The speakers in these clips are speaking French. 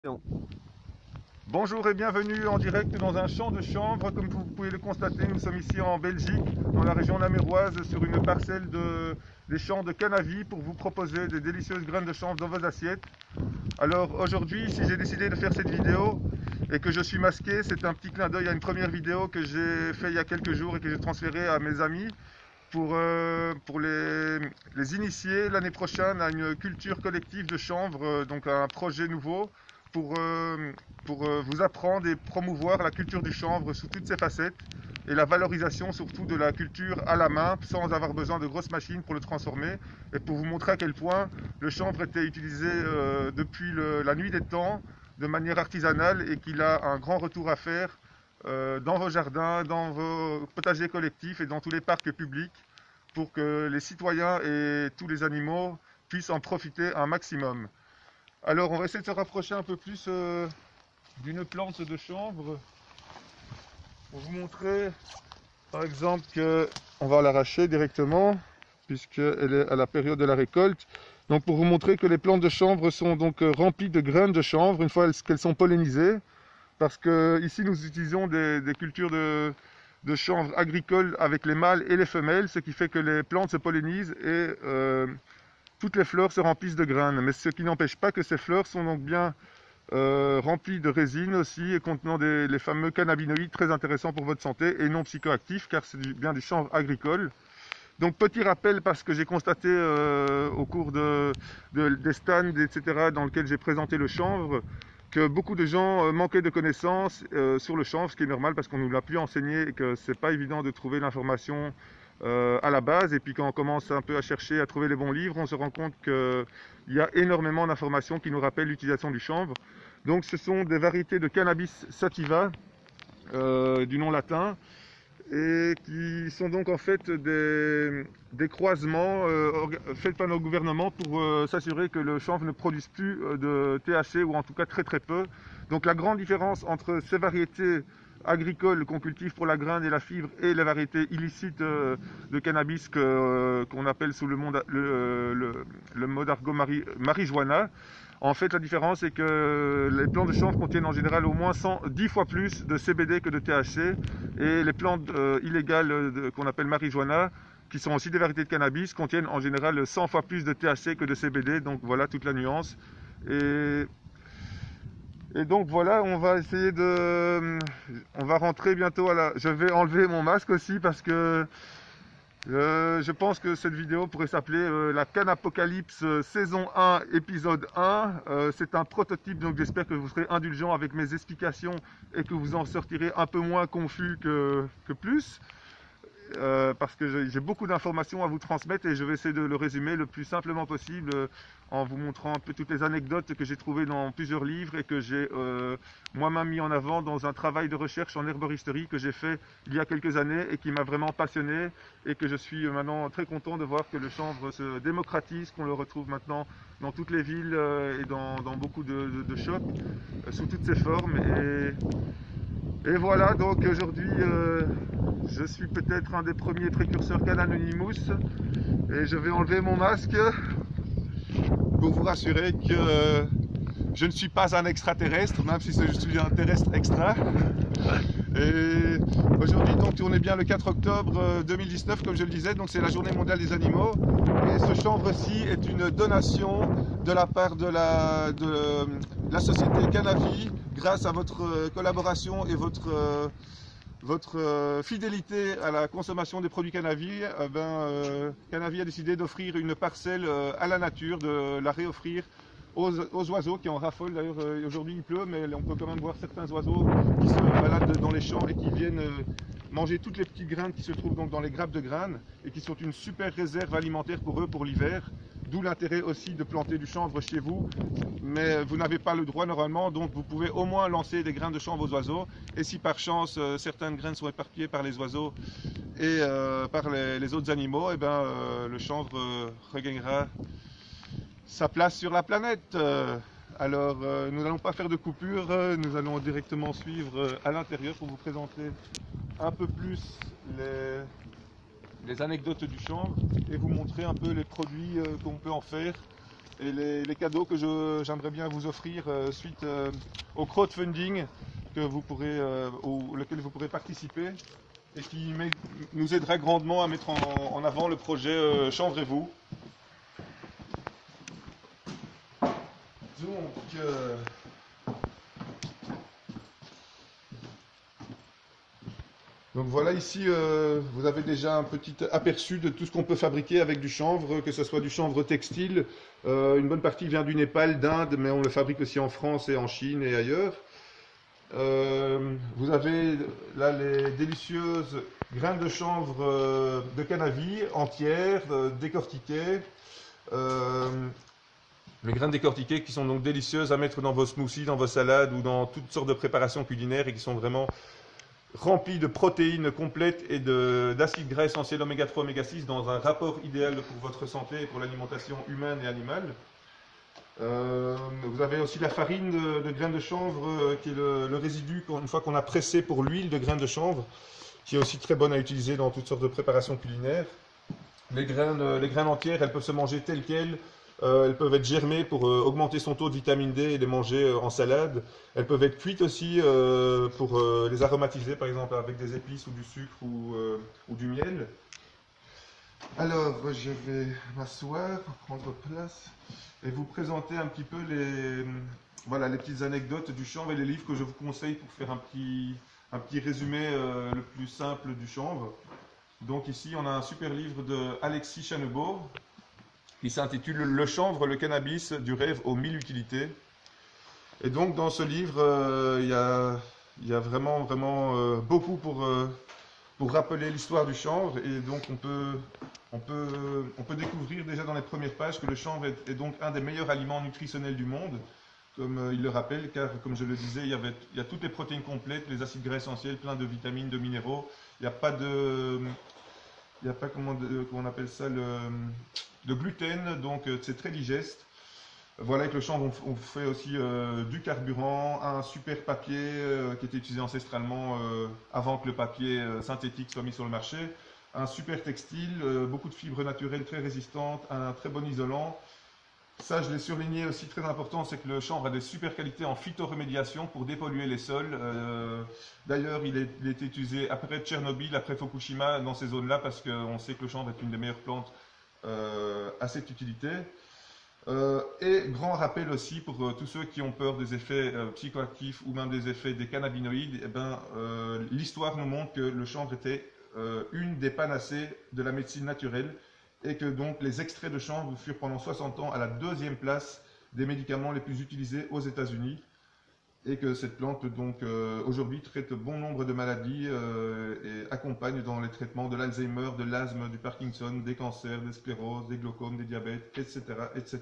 Non. Bonjour et bienvenue en direct dans un champ de chanvre. Comme vous pouvez le constater, nous sommes ici en Belgique, dans la région namuroise, sur une parcelle des champs de cannavis pour vous proposer des délicieuses graines de chanvre dans vos assiettes. Alors aujourd'hui, si j'ai décidé de faire cette vidéo et que je suis masqué, c'est un petit clin d'œil à une première vidéo que j'ai fait il y a quelques jours et que j'ai transférée à mes amis pour les initier l'année prochaine à une culture collective de chanvre, donc à un projet nouveau pour, euh, pour vous apprendre et promouvoir la culture du chanvre sous toutes ses facettes et la valorisation surtout de la culture à la main sans avoir besoin de grosses machines pour le transformer, et pour vous montrer à quel point le chanvre était utilisé depuis la nuit des temps de manière artisanale et qu'il a un grand retour à faire dans vos jardins, dans vos potagers collectifs et dans tous les parcs publics pour que les citoyens et tous les animaux puissent en profiter un maximum. Alors on va essayer de se rapprocher un peu plus d'une plante de chanvre pour vous montrer par exemple qu'on va l'arracher directement puisqu'elle est à la période de la récolte. Donc pour vous montrer que les plantes de chanvre sont donc remplies de graines de chanvre une fois qu'elles sont pollinisées, parce que ici nous utilisons des cultures de chanvre agricole avec les mâles et les femelles, ce qui fait que les plantes se pollinisent et toutes les fleurs se remplissent de graines, mais ce qui n'empêche pas que ces fleurs sont donc bien remplies de résine aussi et contenant les fameux cannabinoïdes très intéressants pour votre santé et non psychoactifs, car c'est bien du chanvre agricole. Donc petit rappel, parce que j'ai constaté au cours des stands, etc., dans lesquels j'ai présenté le chanvre, que beaucoup de gens manquaient de connaissances sur le chanvre, ce qui est normal parce qu'on ne nous l'a plus enseigné et que c'est pas évident de trouver l'information à la base. Et puis quand on commence un peu à chercher, à trouver les bons livres, on se rend compte qu'il y a énormément d'informations qui nous rappellent l'utilisation du chanvre. Donc ce sont des variétés de Cannabis sativa, du nom latin, et qui sont donc en fait des croisements faits par nos gouvernements pour s'assurer que le chanvre ne produise plus de THC, ou en tout cas très très peu. Donc la grande différence entre ces variétés agricoles qu'on cultive pour la graine et la fibre et les variétés illicites de cannabis qu'on appelle sous le mot d'argot marijuana. En fait, la différence, c'est que les plantes de chanvre contiennent en général au moins 10 fois plus de CBD que de THC, et les plantes illégales qu'on appelle marijuana, qui sont aussi des variétés de cannabis, contiennent en général 100 fois plus de THC que de CBD. Donc voilà toute la nuance. Et, et donc voilà, on va essayer on va rentrer bientôt à la... Je vais enlever mon masque aussi parce que je pense que cette vidéo pourrait s'appeler la Cannapocalypse saison 1 épisode 1. C'est un prototype, donc j'espère que vous serez indulgents avec mes explications et que vous en sortirez un peu moins confus que plus. Parce que j'ai beaucoup d'informations à vous transmettre et je vais essayer de le résumer le plus simplement possible en vous montrant un peu toutes les anecdotes que j'ai trouvées dans plusieurs livres et que j'ai moi-même mis en avant dans un travail de recherche en herboristerie que j'ai fait il y a quelques années et qui m'a vraiment passionné, et que je suis maintenant très content de voir que le chanvre se démocratise, qu'on le retrouve maintenant dans toutes les villes et dans beaucoup de shops sous toutes ses formes. Et voilà, donc aujourd'hui je suis peut-être un des premiers précurseurs Cananonymous et je vais enlever mon masque pour vous rassurer que je ne suis pas un extraterrestre, même si je suis un terrestre extra. Et aujourd'hui, donc, on est bien le 4 octobre 2019, comme je le disais, donc c'est la journée mondiale des animaux. Et ce chanvre-ci est une donation de la part de la société Cannavi, grâce à votre collaboration et votre fidélité à la consommation des produits Cannavi. Cannavi a décidé d'offrir une parcelle à la nature, de la réoffrir aux oiseaux qui en raffolent. D'ailleurs aujourd'hui il pleut, mais on peut quand même voir certains oiseaux qui se baladent dans les champs et qui viennent manger toutes les petites graines qui se trouvent donc dans les grappes de graines et qui sont une super réserve alimentaire pour eux pour l'hiver. D'où l'intérêt aussi de planter du chanvre chez vous, mais vous n'avez pas le droit normalement, donc vous pouvez au moins lancer des grains de chanvre aux oiseaux, et si par chance certaines graines sont éparpillées par les oiseaux et par les autres animaux, et le chanvre regagnera sa place sur la planète. Alors nous n'allons pas faire de coupure, nous allons directement suivre à l'intérieur pour vous présenter un peu plus les anecdotes du chanvre et vous montrer un peu les produits qu'on peut en faire et les cadeaux que j'aimerais bien vous offrir suite au crowdfunding auquel vous pourrez participer et qui nous aidera grandement à mettre en avant le projet Chanvrez-vous. Donc voilà, ici vous avez déjà un petit aperçu de tout ce qu'on peut fabriquer avec du chanvre, que ce soit du chanvre textile. Une bonne partie vient du Népal, d'Inde, mais on le fabrique aussi en France et en Chine et ailleurs. Vous avez là les délicieuses graines de chanvre de Canavi entières, décortiquées. Les graines décortiquées qui sont donc délicieuses à mettre dans vos smoothies, dans vos salades ou dans toutes sortes de préparations culinaires et qui sont vraiment remplies de protéines complètes et d'acides gras essentiels oméga 3, oméga 6 dans un rapport idéal pour votre santé et pour l'alimentation humaine et animale. Vous avez aussi la farine de graines de chanvre qui est le résidu une fois qu'on a pressé pour l'huile de graines de chanvre, qui est aussi très bonne à utiliser dans toutes sortes de préparations culinaires. Les graines entières, elles peuvent se manger telles quelles. Elles peuvent être germées pour augmenter son taux de vitamine D et les manger en salade. Elles peuvent être cuites aussi pour les aromatiser, par exemple avec des épices ou du sucre ou du miel. Alors, je vais m'asseoir, prendre place et vous présenter un petit peu voilà, les petites anecdotes du chanvre et les livres que je vous conseille pour faire un petit résumé le plus simple du chanvre. Donc ici, on a un super livre de Alexis Chanebaud qui s'intitule « Le chanvre, le cannabis, du rêve aux 1000 utilités ». Et donc dans ce livre, il y a vraiment beaucoup pour rappeler l'histoire du chanvre. Et donc on peut découvrir déjà dans les premières pages que le chanvre est donc un des meilleurs aliments nutritionnels du monde, comme il le rappelle, car comme je le disais, il y a toutes les protéines complètes, les acides gras essentiels, plein de vitamines, de minéraux. Il n'y a pas comment on appelle ça, de gluten, donc c'est très digeste. Voilà, avec le chanvre, on fait aussi du carburant, un super papier qui était utilisé ancestralement avant que le papier synthétique soit mis sur le marché, un super textile, beaucoup de fibres naturelles très résistantes, un très bon isolant. Ça, je l'ai surligné aussi, très important, c'est que le chanvre a des super qualités en phytoremédiation pour dépolluer les sols. D'ailleurs, il a été utilisé après Tchernobyl, après Fukushima, dans ces zones-là, parce qu'on sait que le chanvre est une des meilleures plantes à cette utilité. Et grand rappel aussi pour tous ceux qui ont peur des effets psychoactifs ou même des effets des cannabinoïdes, l'histoire nous montre que le chanvre était une des panacées de la médecine naturelle et que donc les extraits de chanvre furent pendant 60 ans à la 2e place des médicaments les plus utilisés aux États-Unis et que cette plante donc aujourd'hui traite bon nombre de maladies et accompagne dans les traitements de l'Alzheimer, de l'asthme, du Parkinson, des cancers, des scléroses, des glaucomes, des diabètes, etc. etc.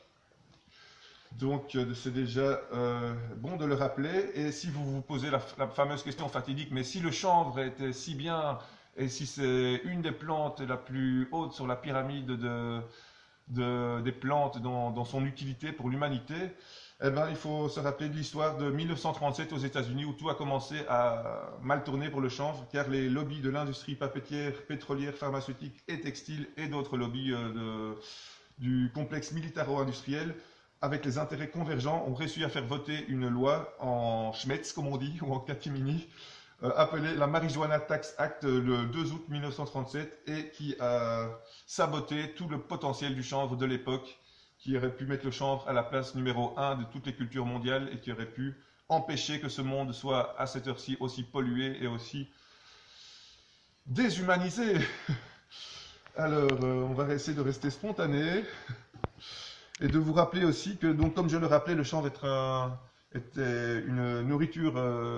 Donc c'est déjà bon de le rappeler. Et si vous vous posez la fameuse question fatidique, mais si le chanvre était si bien et si c'est une des plantes la plus haute sur la pyramide des plantes dans son utilité pour l'humanité, eh ben, il faut se rappeler de l'histoire de 1937 aux États-Unis où tout a commencé à mal tourner pour le chanvre car les lobbies de l'industrie papetière, pétrolière, pharmaceutique et textile et d'autres lobbies du complexe militaro-industriel avec les intérêts convergents ont réussi à faire voter une loi en schmetz comme on dit ou en catimini appelée la Marijuana Tax Act le 2 août 1937 et qui a saboté tout le potentiel du chanvre de l'époque, qui aurait pu mettre le chanvre à la place numéro 1 de toutes les cultures mondiales et qui aurait pu empêcher que ce monde soit à cette heure-ci aussi pollué et aussi déshumanisé. Alors, on va essayer de rester spontané et de vous rappeler aussi que, donc, comme je le rappelais, le chanvre était une nourriture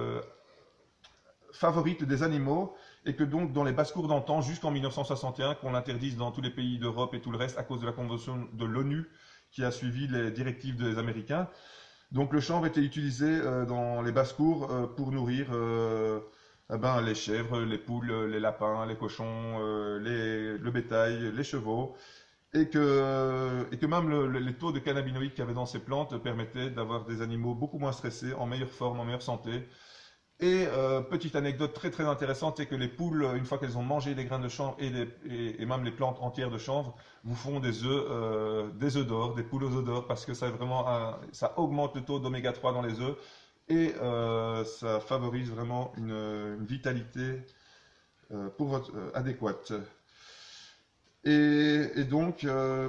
favorite des animaux et que donc dans les basses-cours d'antan, jusqu'en 1961, qu'on l'interdise dans tous les pays d'Europe et tout le reste à cause de la convention de l'ONU qui a suivi les directives des Américains. Donc le chanvre était utilisé dans les basses-cours pour nourrir les chèvres, les poules, les lapins, les cochons, le bétail, les chevaux. Et que même les taux de cannabinoïdes qu'il y avait dans ces plantes permettaient d'avoir des animaux beaucoup moins stressés, en meilleure forme, en meilleure santé. Et petite anecdote très très intéressante, c'est que les poules, une fois qu'elles ont mangé les grains de chanvre et même les plantes entières de chanvre, vous font des œufs d'or, des poules aux œufs d'or, parce que ça, ça augmente le taux d'oméga 3 dans les œufs et ça favorise vraiment une vitalité adéquate. Et donc,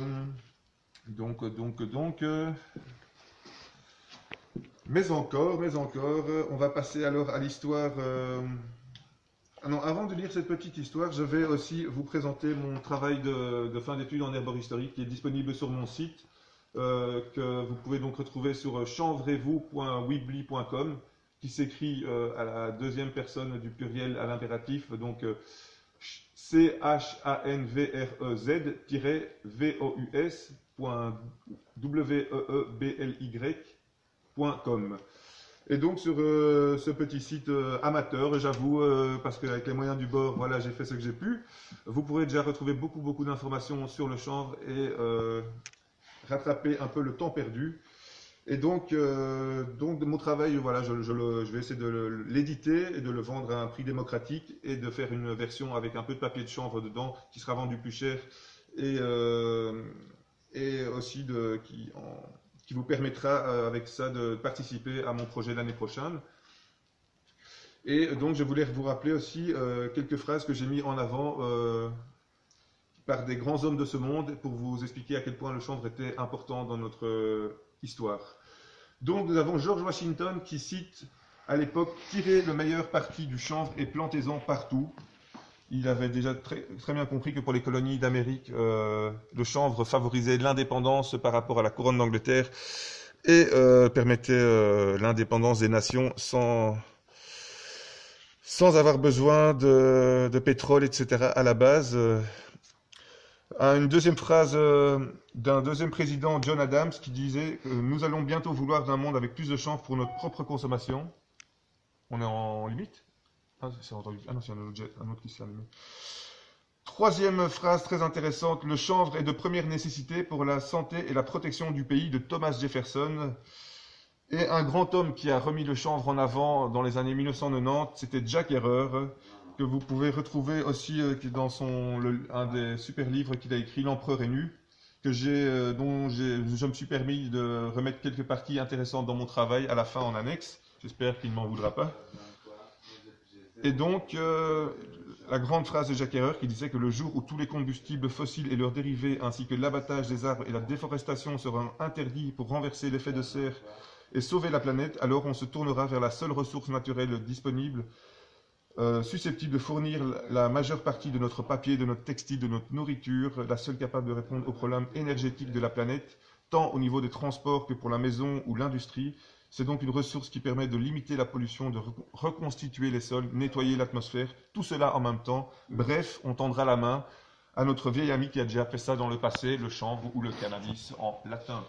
mais encore, on va passer alors à l'histoire. Ah non, avant de lire cette petite histoire, je vais aussi vous présenter mon travail de fin d'études en herboristerie qui est disponible sur mon site, que vous pouvez donc retrouver sur chanvrez-vous.weebly.com, qui s'écrit à la deuxième personne du pluriel à l'impératif, donc chanvrez-vous.weebly.com. Et donc sur ce petit site amateur, j'avoue, parce qu'avec les moyens du bord, voilà, j'ai fait ce que j'ai pu, vous pourrez déjà retrouver beaucoup d'informations sur le chanvre et rattraper un peu le temps perdu. Et donc mon travail, voilà, je vais essayer de l'éditer et de le vendre à un prix démocratique et de faire une version avec un peu de papier de chanvre dedans qui sera vendu plus cher et aussi qui vous permettra avec ça de participer à mon projet l'année prochaine. Et donc je voulais vous rappeler aussi quelques phrases que j'ai mis en avant par des grands hommes de ce monde pour vous expliquer à quel point le chanvre était important dans notre histoire. Donc nous avons George Washington qui cite à l'époque « Tirez le meilleur parti du chanvre et plantez-en partout ». Il avait déjà très bien compris que pour les colonies d'Amérique, le chanvre favorisait l'indépendance par rapport à la couronne d'Angleterre et permettait l'indépendance des nations sans avoir besoin de pétrole, etc. à la base. Une deuxième phrase d'un deuxième président, John Adams, qui disait « Nous allons bientôt vouloir d'un monde avec plus de chanvre pour notre propre consommation ». On est en limite ? Ah non, c'est un autre qui s'est allumé. Troisième phrase très intéressante, le chanvre est de première nécessité pour la santé et la protection du pays, de Thomas Jefferson. Et un grand homme qui a remis le chanvre en avant dans les années 1990, c'était Jack Herer, que vous pouvez retrouver aussi dans un des super livres qu'il a écrit, L'Empereur est nu, dont je me suis permis de remettre quelques parties intéressantes dans mon travail à la fin en annexe. J'espère qu'il ne m'en voudra pas. Et donc, la grande phrase de Jack Herer qui disait que le jour où tous les combustibles fossiles et leurs dérivés, ainsi que l'abattage des arbres et la déforestation seront interdits pour renverser l'effet de serre et sauver la planète, alors on se tournera vers la seule ressource naturelle disponible, susceptible de fournir la majeure partie de notre papier, de notre textile, de notre nourriture, la seule capable de répondre aux problèmes énergétiques de la planète, tant au niveau des transports que pour la maison ou l'industrie. C'est donc une ressource qui permet de limiter la pollution, de reconstituer les sols, nettoyer l'atmosphère, tout cela en même temps. Bref, on tendra la main à notre vieil ami qui a déjà fait ça dans le passé, le chanvre ou le cannabis en latin.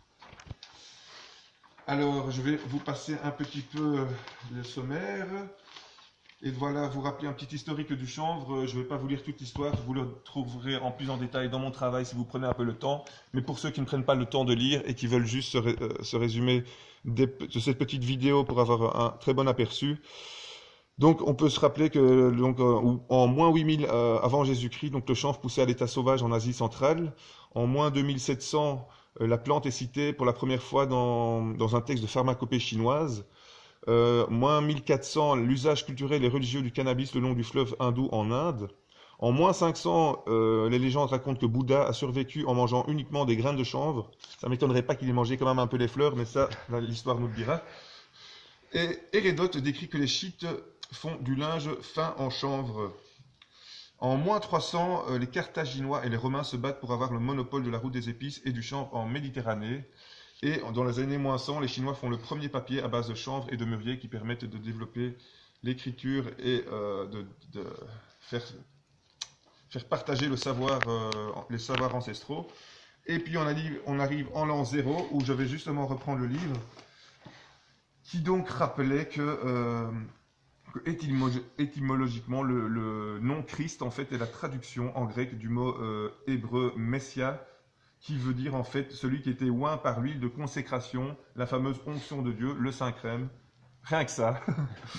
Alors, je vais vous passer un petit peu le sommaire. Et voilà, vous rappeler un petit historique du chanvre. Je ne vais pas vous lire toute l'histoire, vous le trouverez en plus en détail dans mon travail si vous prenez un peu le temps. Mais pour ceux qui ne prennent pas le temps de lire et qui veulent juste se résumer de cette petite vidéo pour avoir un très bon aperçu. Donc on peut se rappeler que en moins 8000 avant Jésus-Christ, donc le chanvre poussait à l'état sauvage en Asie centrale. En moins 2700, la plante est citée pour la première fois dans un texte de pharmacopée chinoise. Moins 1400, l'usage culturel et religieux du cannabis le long du fleuve hindou en Inde. En moins 500, les légendes racontent que Bouddha a survécu en mangeant uniquement des graines de chanvre. Ça ne m'étonnerait pas qu'il ait mangé quand même un peu les fleurs, mais ça, l'histoire nous le dira. Et Hérodote décrit que les Scythes font du linge fin en chanvre. En moins 300, les Carthaginois et les Romains se battent pour avoir le monopole de la route des épices et du chanvre en Méditerranée. Et dans les années moins 100, les Chinois font le premier papier à base de chanvre et de mûrier qui permettent de développer l'écriture et de faire partager les savoirs ancestraux. Et puis on arrive en l'an 0 où je vais justement reprendre le livre qui donc rappelait que étymologiquement le nom Christ en fait est la traduction en grec du mot hébreu Messia, qui veut dire en fait celui qui était oint par l'huile de consécration, la fameuse onction de Dieu, le Saint-Crème, rien que ça.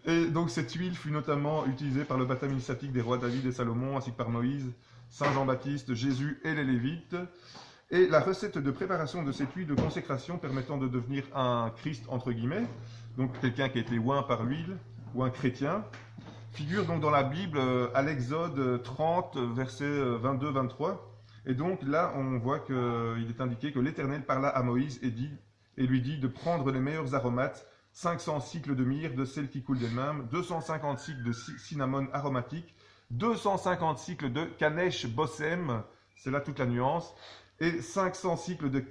Et donc cette huile fut notamment utilisée par le baptême initiatique des rois David et Salomon, ainsi que par Moïse, Saint Jean-Baptiste, Jésus et les Lévites. Et la recette de préparation de cette huile de consécration permettant de devenir un Christ, entre guillemets, donc quelqu'un qui a été oint par l'huile, ou un chrétien, figure donc dans la Bible à l'Exode 30, versets 22-23. Et donc là, on voit qu'il est indiqué que l'Éternel parla à Moïse et lui dit de prendre les meilleurs aromates, 500 cycles de myrrhe, de celles qui coulent d'elle-même, 250 cycles de cinnamone aromatique, 250 cycles de Kanesh Bossem, c'est là toute la nuance, et 500 cycles de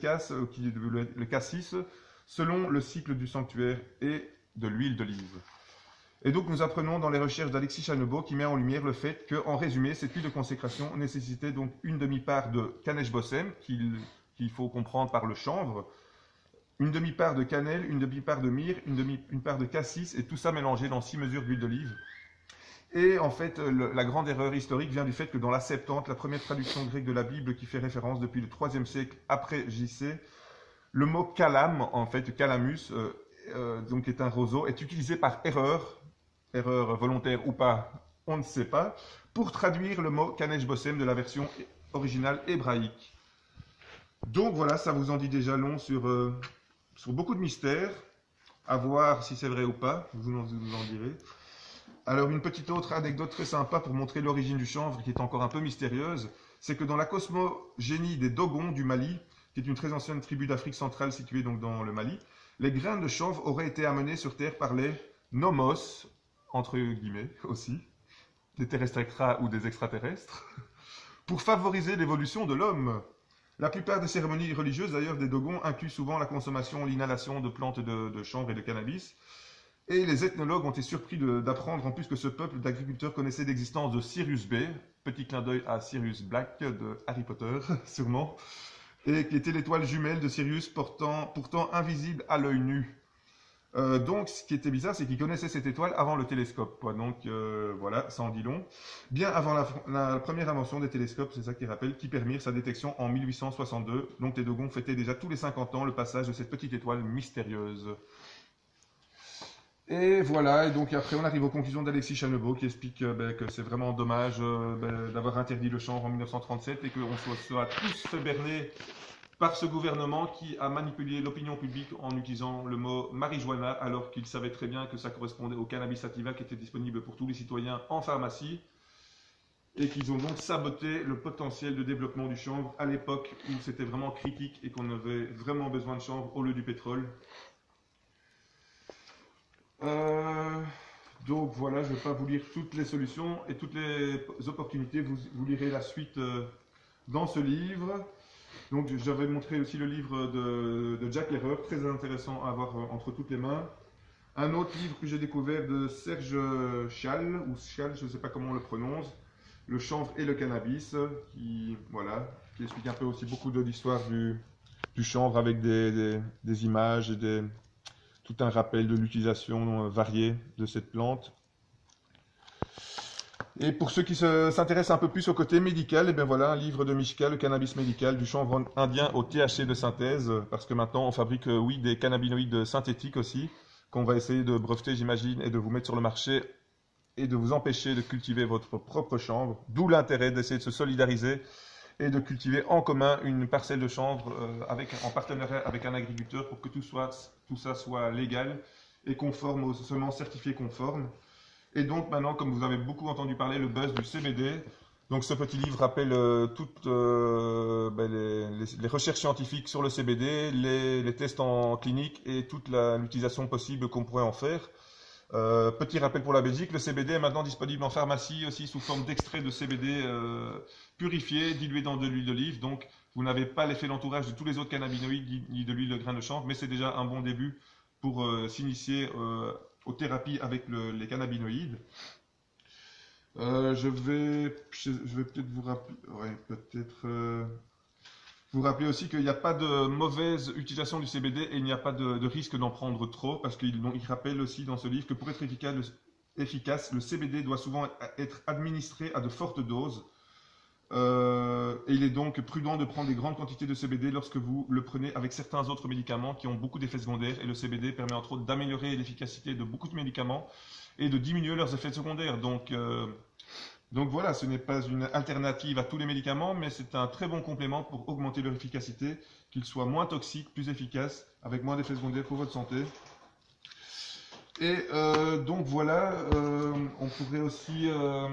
le cassis, selon le cycle du sanctuaire, et de l'huile d'olive. Et donc nous apprenons dans les recherches d'Alexis Chanebeau qui met en lumière le fait qu'en résumé, cette huile de consécration nécessitait donc une demi-part de Kanesh Bossem, qu'il faut comprendre par le chanvre, une demi-part de cannelle, une demi-part de myrrhe, une part de cassis, et tout ça mélangé dans 6 mesures d'huile d'olive. Et en fait, la grande erreur historique vient du fait que dans la Septante, la première traduction grecque de la Bible qui fait référence depuis le 3e siècle après JC, le mot calam, en fait, calamus, donc est un roseau, est utilisé par erreur volontaire ou pas, on ne sait pas, pour traduire le mot Kanesh Bossem de la version originale hébraïque. Donc voilà, ça vous en dit déjà long sur beaucoup de mystères, à voir si c'est vrai ou pas, vous en direz. Alors une petite autre anecdote très sympa pour montrer l'origine du chanvre, qui est encore un peu mystérieuse, c'est que dans la cosmogénie des Dogons du Mali, qui est une très ancienne tribu d'Afrique centrale située donc dans le Mali, les graines de chanvre auraient été amenées sur Terre par les nomos, entre guillemets aussi, des terrestres extra ou des extraterrestres, pour favoriser l'évolution de l'homme. La plupart des cérémonies religieuses, d'ailleurs, des Dogons incluent souvent la consommation, l'inhalation de plantes de chanvre et de cannabis. Et les ethnologues ont été surpris d'apprendre en plus que ce peuple d'agriculteurs connaissait l'existence de Sirius B, petit clin d'œil à Sirius Black de Harry Potter, sûrement, et qui était l'étoile jumelle de Sirius, pourtant invisible à l'œil nu. Donc, ce qui était bizarre, c'est qu'ils connaissaient cette étoile avant le télescope, quoi. Donc, voilà, ça en dit long. Bien avant la première invention des télescopes, c'est ça qui rappelle, qui permirent sa détection en 1862. Donc, les Dogons fêtaient déjà tous les 50 ans le passage de cette petite étoile mystérieuse. Et voilà, et donc après on arrive aux conclusions d'Alexis Chanebeau qui explique que c'est vraiment dommage d'avoir interdit le chanvre en 1937 et qu'on soit tous fait berner par ce gouvernement qui a manipulé l'opinion publique en utilisant le mot marijuana alors qu'il savait très bien que ça correspondait au cannabis sativa qui était disponible pour tous les citoyens en pharmacie et qu'ils ont donc saboté le potentiel de développement du chanvre à l'époque où c'était vraiment critique et qu'on avait vraiment besoin de chanvre au lieu du pétrole. Donc voilà, je ne vais pas vous lire toutes les solutions et toutes les opportunités, vous lirez la suite dans ce livre. Donc j'avais montré aussi le livre de Jack Herer, très intéressant à avoir entre toutes les mains. Un autre livre que j'ai découvert de Serge Schall, ou Schall, je ne sais pas comment on le prononce, Le chanvre et le cannabis, qui explique un peu aussi beaucoup de l'histoire du chanvre avec des images et tout un rappel de l'utilisation variée de cette plante. Et pour ceux qui s'intéressent un peu plus au côté médical, et bien voilà un livre de Mishka, le cannabis médical, du chanvre indien au THC de synthèse, parce que maintenant on fabrique, oui, des cannabinoïdes synthétiques aussi, qu'on va essayer de breveter, j'imagine, et de vous mettre sur le marché, et de vous empêcher de cultiver votre propre chanvre, d'où l'intérêt d'essayer de se solidariser et de cultiver en commun une parcelle de chanvre en partenariat avec un agriculteur pour que tout ça soit légal et conforme aux semences certifiées conformes. Et donc maintenant, comme vous avez beaucoup entendu parler, le buzz du CBD. Donc ce petit livre rappelle toutes les recherches scientifiques sur le CBD, les tests en clinique et toute l'utilisation possible qu'on pourrait en faire. Petit rappel pour la Belgique, le CBD est maintenant disponible en pharmacie aussi sous forme d'extrait de CBD purifié, dilué dans de l'huile d'olive. Donc vous n'avez pas l'effet d'entourage de tous les autres cannabinoïdes ni de l'huile de grain de chanvre, mais c'est déjà un bon début pour s'initier aux thérapies avec les cannabinoïdes. Je vais peut-être vous rappeler, vous rappeler aussi qu'il n'y a pas de mauvaise utilisation du CBD et il n'y a pas de risque d'en prendre trop, parce qu'il rappelle aussi dans ce livre que pour être efficace, le CBD doit souvent être administré à de fortes doses. Et il est donc prudent de prendre des grandes quantités de CBD lorsque vous le prenez avec certains autres médicaments qui ont beaucoup d'effets secondaires. Et le CBD permet entre autres d'améliorer l'efficacité de beaucoup de médicaments et de diminuer leurs effets secondaires. Donc voilà, ce n'est pas une alternative à tous les médicaments, mais c'est un très bon complément pour augmenter leur efficacité, qu'ils soient moins toxiques, plus efficaces, avec moins d'effets secondaires pour votre santé. Et donc voilà, on pourrait aussi...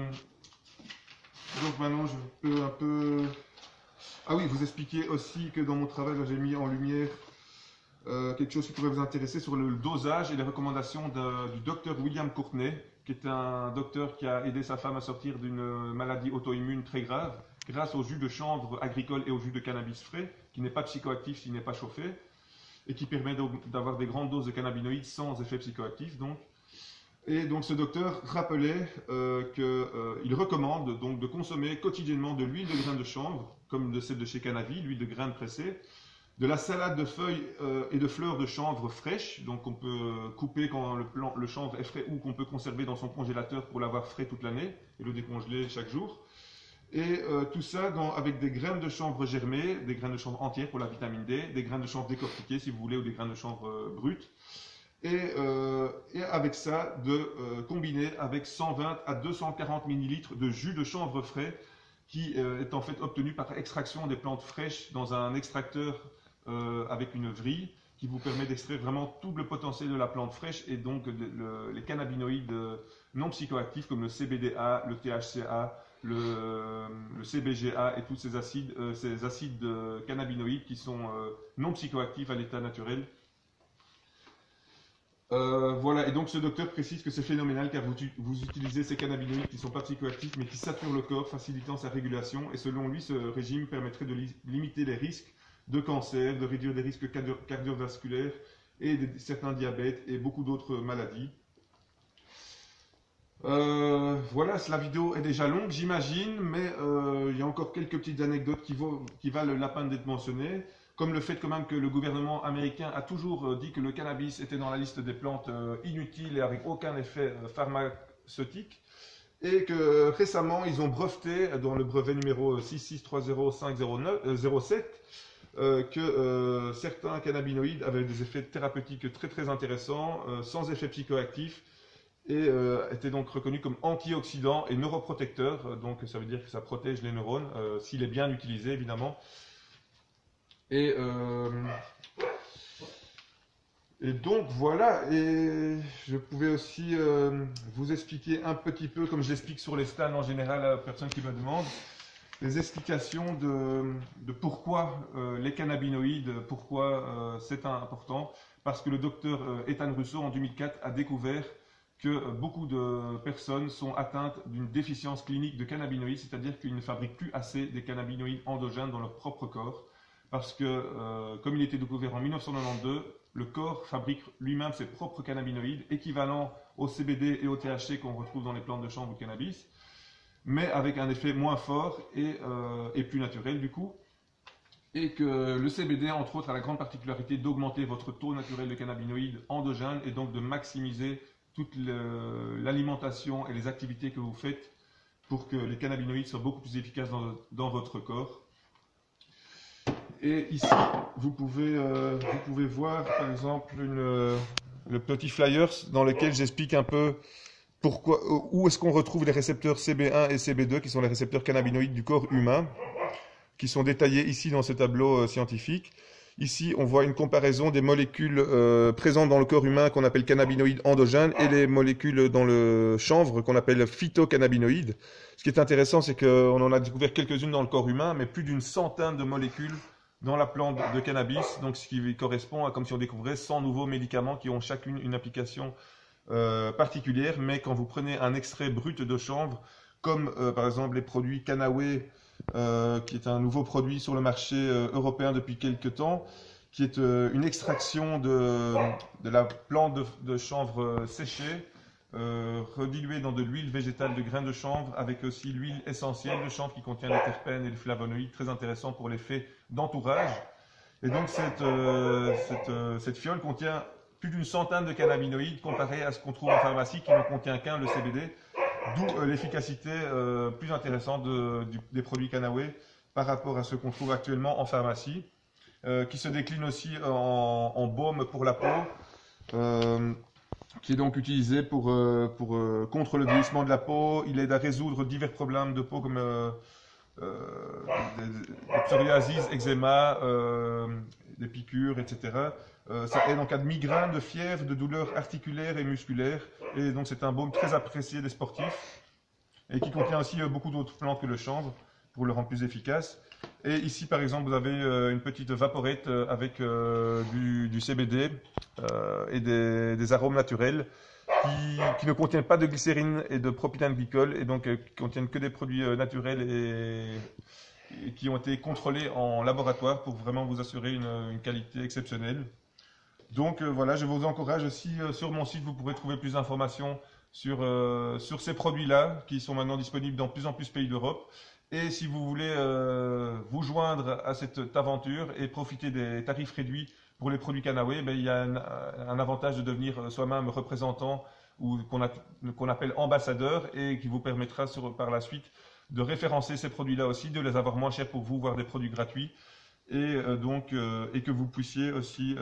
donc maintenant je peux un peu... Ah oui, vous expliquer aussi que dans mon travail, j'ai mis en lumière quelque chose qui pourrait vous intéresser sur le dosage et les recommandations du docteur William Courtney, qui est un docteur qui a aidé sa femme à sortir d'une maladie auto-immune très grave grâce au jus de chanvre agricole et au jus de cannabis frais, qui n'est pas psychoactif s'il n'est pas chauffé, et qui permet d'avoir des grandes doses de cannabinoïdes sans effet psychoactif. Et donc ce docteur rappelait qu'il recommande donc de consommer quotidiennement de l'huile de graines de chanvre, comme de celle de chez Cannavi, l'huile de graines pressée, de la salade de feuilles et de fleurs de chanvre fraîches, donc on peut couper quand le chanvre est frais ou qu'on peut conserver dans son congélateur pour l'avoir frais toute l'année et le décongeler chaque jour. Et tout ça avec des graines de chanvre germées, des graines de chanvre entières pour la vitamine D, des graines de chanvre décortiquées si vous voulez ou des graines de chanvre brutes. Et avec ça, de combiner avec 120 à 240 ml de jus de chanvre frais qui est en fait obtenu par extraction des plantes fraîches dans un extracteur avec une vrille qui vous permet d'extraire vraiment tout le potentiel de la plante fraîche et donc les cannabinoïdes non psychoactifs comme le CBDA, le THCA, le CBGA et tous ces acides cannabinoïdes qui sont non psychoactifs à l'état naturel. Voilà, et donc ce docteur précise que c'est phénoménal car vous utilisez ces cannabinoïdes qui ne sont pas psychoactifs mais qui saturent le corps, facilitant sa régulation. Et selon lui, ce régime permettrait de limiter les risques de cancer, de réduire des risques cardiovasculaires et certains diabètes et beaucoup d'autres maladies. Voilà, la vidéo est déjà longue, j'imagine, mais il y a encore quelques petites anecdotes qui valent la peine d'être mentionnées. Comme le fait quand même que le gouvernement américain a toujours dit que le cannabis était dans la liste des plantes inutiles et avec aucun effet pharmaceutique. Et que récemment, ils ont breveté dans le brevet numéro 6630507 que certains cannabinoïdes avaient des effets thérapeutiques très très intéressants, sans effet psychoactif, et étaient donc reconnus comme antioxydants et neuroprotecteurs. Donc ça veut dire que ça protège les neurones, s'il est bien utilisé évidemment. Et donc voilà, et je pouvais aussi vous expliquer un petit peu, comme j'explique sur les stands en général à la personne qui me demande, les explications de pourquoi les cannabinoïdes, pourquoi c'est important. Parce que le docteur Ethan Russo en 2004 a découvert que beaucoup de personnes sont atteintes d'une déficience clinique de cannabinoïdes, c'est-à-dire qu'ils ne fabriquent plus assez des cannabinoïdes endogènes dans leur propre corps. Parce que, comme il a été découvert en 1992, le corps fabrique lui-même ses propres cannabinoïdes, équivalents au CBD et au THC qu'on retrouve dans les plantes de chanvre ou cannabis, mais avec un effet moins fort et plus naturel du coup. Et que le CBD, entre autres, a la grande particularité d'augmenter votre taux naturel de cannabinoïdes endogènes et donc de maximiser toute l'alimentation et les activités que vous faites pour que les cannabinoïdes soient beaucoup plus efficaces dans votre corps. Et ici, vous pouvez voir par exemple le petit flyer dans lequel j'explique un peu où est-ce qu'on retrouve les récepteurs CB1 et CB2 qui sont les récepteurs cannabinoïdes du corps humain, qui sont détaillés ici dans ce tableau scientifique. Ici, on voit une comparaison des molécules présentes dans le corps humain qu'on appelle cannabinoïdes endogènes et les molécules dans le chanvre qu'on appelle phytocannabinoïdes. Ce qui est intéressant, c'est qu'on en a découvert quelques-unes dans le corps humain, mais plus d'une centaine de molécules dans la plante de cannabis, donc ce qui correspond à comme si on découvrait 100 nouveaux médicaments qui ont chacune une application particulière. Mais quand vous prenez un extrait brut de chanvre, comme par exemple les produits Canaway, qui est un nouveau produit sur le marché européen depuis quelques temps, qui est une extraction de la plante de chanvre séchée, rediluée dans de l'huile végétale de graines de chanvre, avec aussi l'huile essentielle de chanvre qui contient les terpènes et les flavonoïdes, très intéressants pour l'effet d'entourage. Et donc cette fiole contient plus d'une centaine de cannabinoïdes comparé à ce qu'on trouve en pharmacie qui ne contient qu'un, le CBD. D'où l'efficacité plus intéressante des produits Canaway par rapport à ce qu'on trouve actuellement en pharmacie, qui se décline aussi en baume pour la peau, qui est donc utilisé contre le vieillissement de la peau. Il aide à résoudre divers problèmes de peau comme des psoriasis, eczéma, des piqûres, etc. Ça aide en cas de migraine, de fièvre, de douleurs articulaires et musculaires. Et donc c'est un baume très apprécié des sportifs et qui contient aussi beaucoup d'autres plantes que le chanvre pour le rendre plus efficace. Et ici par exemple vous avez une petite vaporette avec du CBD et des arômes naturels qui ne contiennent pas de glycérine et de propylène glycol et donc qui contiennent que des produits naturels et qui ont été contrôlés en laboratoire pour vraiment vous assurer une qualité exceptionnelle. Donc voilà, je vous encourage aussi sur mon site, vous pourrez trouver plus d'informations sur ces produits-là qui sont maintenant disponibles dans plus en plus de pays d'Europe. Et si vous voulez vous joindre à cette aventure et profiter des tarifs réduits pour les produits Canaway, il y a un avantage de devenir soi-même représentant ou qu'on appelle ambassadeur et qui vous permettra par la suite de référencer ces produits-là aussi, de les avoir moins chers pour vous, voire des produits gratuits et que vous puissiez aussi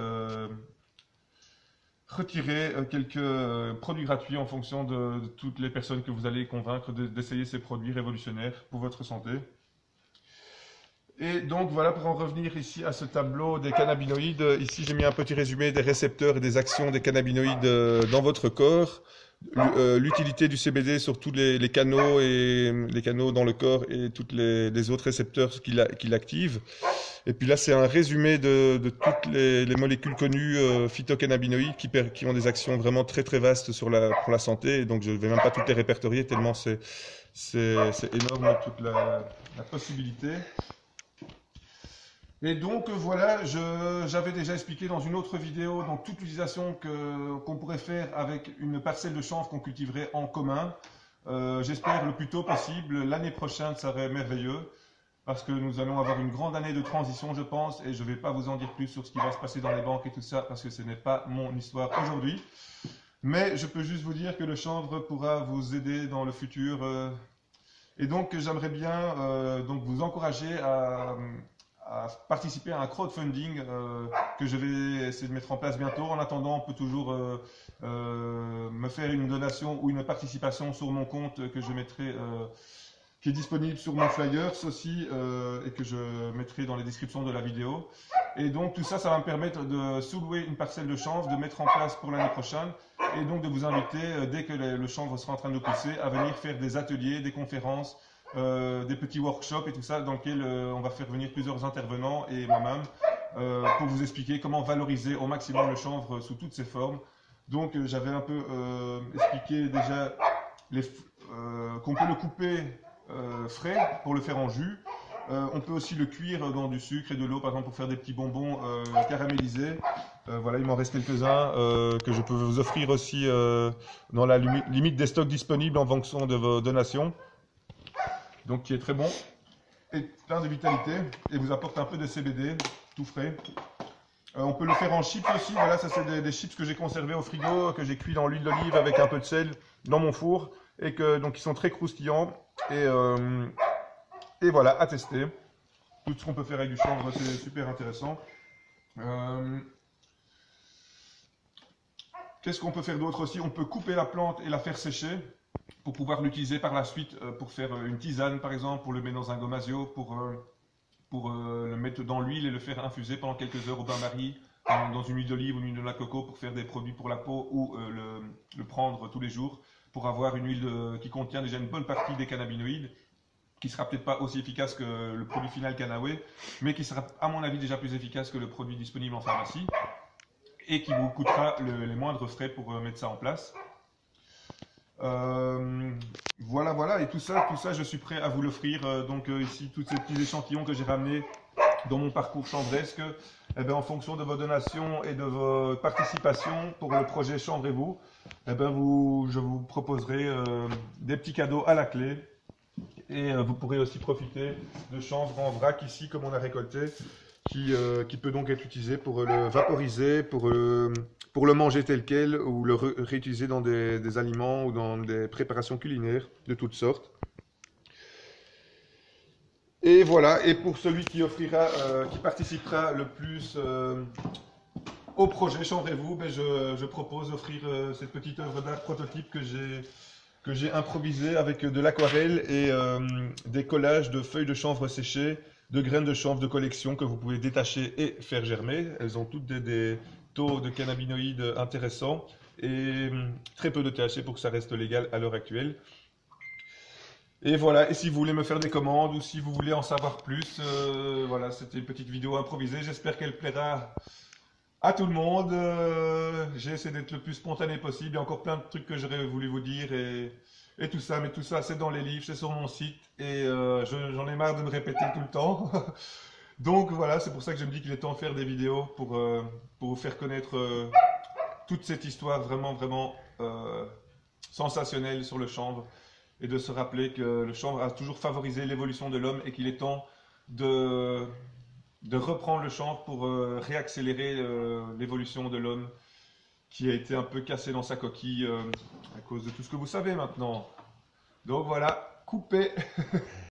retirer quelques produits gratuits en fonction de toutes les personnes que vous allez convaincre d'essayer ces produits révolutionnaires pour votre santé. Et donc voilà, pour en revenir ici à ce tableau des cannabinoïdes, ici j'ai mis un petit résumé des récepteurs et des actions des cannabinoïdes dans votre corps, l'utilité du CBD sur tous les canaux et les canaux dans le corps et tous les autres récepteurs qui l'activent. Et puis là, c'est un résumé de toutes les molécules connues phytocannabinoïdes qui ont des actions vraiment très très vastes pour la santé. Et donc, je ne vais même pas toutes les répertorier tellement c'est énorme toute la possibilité. Et donc voilà, j'avais déjà expliqué dans une autre vidéo donc toute l'utilisation qu'on pourrait faire avec une parcelle de chanvre qu'on cultiverait en commun. J'espère le plus tôt possible. L'année prochaine, ça serait merveilleux. Parce que nous allons avoir une grande année de transition, je pense, et je ne vais pas vous en dire plus sur ce qui va se passer dans les banques et tout ça, parce que ce n'est pas mon histoire aujourd'hui. Mais je peux juste vous dire que le chanvre pourra vous aider dans le futur. Et donc, j'aimerais bien donc vous encourager à participer à un crowdfunding que je vais essayer de mettre en place bientôt. En attendant, on peut toujours me faire une donation ou une participation sur mon compte que je mettrai... qui est disponible sur mon flyers aussi et que je mettrai dans les descriptions de la vidéo. Et donc tout ça, ça va me permettre de sous-louer une parcelle de chanvre, de mettre en place pour l'année prochaine et donc de vous inviter, dès que le chanvre sera en train de pousser, à venir faire des ateliers, des conférences, des petits workshops et tout ça dans lesquels on va faire venir plusieurs intervenants et moi-même pour vous expliquer comment valoriser au maximum le chanvre sous toutes ses formes. Donc j'avais un peu expliqué déjà qu'on peut le couper frais pour le faire en jus. On peut aussi le cuire dans du sucre et de l'eau, par exemple, pour faire des petits bonbons caramélisés. Voilà, il m'en reste quelques-uns que je peux vous offrir aussi dans la limite des stocks disponibles en fonction de vos donations. Donc, qui est très bon et plein de vitalité et vous apporte un peu de CBD, tout frais. On peut le faire en chips aussi. Voilà, ça c'est des chips que j'ai conservés au frigo, que j'ai cuit dans l'huile d'olive avec un peu de sel dans mon four et donc ils sont très croustillants. Et voilà, à tester. Tout ce qu'on peut faire avec du chanvre, c'est super intéressant. Qu'est-ce qu'on peut faire d'autre aussi? On peut couper la plante et la faire sécher pour pouvoir l'utiliser par la suite pour faire une tisane par exemple, pour le mettre dans un gomasio, pour le mettre dans l'huile et le faire infuser pendant quelques heures au bain-marie, dans une huile d'olive ou une huile de la coco pour faire des produits pour la peau ou le prendre tous les jours pour avoir une huile qui contient déjà une bonne partie des cannabinoïdes, qui sera peut-être pas aussi efficace que le produit final Canaway, mais qui sera à mon avis déjà plus efficace que le produit disponible en pharmacie et qui vous coûtera les moindres frais pour mettre ça en place. Voilà, et tout ça, je suis prêt à vous l'offrir. Donc ici, tous ces petits échantillons que j'ai ramenés dans mon parcours chambresque, eh bien, en fonction de vos donations et de vos participations pour le projet Chambrez-vous, eh bien, je vous proposerai des petits cadeaux à la clé. Et vous pourrez aussi profiter de chanvre en vrac ici, comme on a récolté, qui peut donc être utilisé pour le vaporiser, pour pour le manger tel quel ou le réutiliser dans des aliments ou dans des préparations culinaires de toutes sortes. Et voilà, et pour celui qui offrira, qui participera le plus au projet Chambrez-vous, ben je propose d'offrir cette petite œuvre d'art prototype que j'ai improvisée avec de l'aquarelle et des collages de feuilles de chanvre séchées, de graines de chanvre de collection que vous pouvez détacher et faire germer. Elles ont toutes des taux de cannabinoïdes intéressants et très peu de THC pour que ça reste légal à l'heure actuelle. Et voilà, et si vous voulez me faire des commandes ou si vous voulez en savoir plus, voilà, c'était une petite vidéo improvisée. J'espère qu'elle plaira à tout le monde. J'ai essayé d'être le plus spontané possible. Il y a encore plein de trucs que j'aurais voulu vous dire et tout ça, mais tout ça c'est dans les livres, c'est sur mon site et j'en ai marre de me répéter tout le temps. Donc voilà, c'est pour ça que je me dis qu'il est temps de faire des vidéos pour vous faire connaître toute cette histoire vraiment, vraiment sensationnelle sur le chanvre et de se rappeler que le chanvre a toujours favorisé l'évolution de l'homme et qu'il est temps de reprendre le chanvre pour réaccélérer l'évolution de l'homme qui a été un peu cassé dans sa coquille à cause de tout ce que vous savez maintenant. Donc voilà, coupé.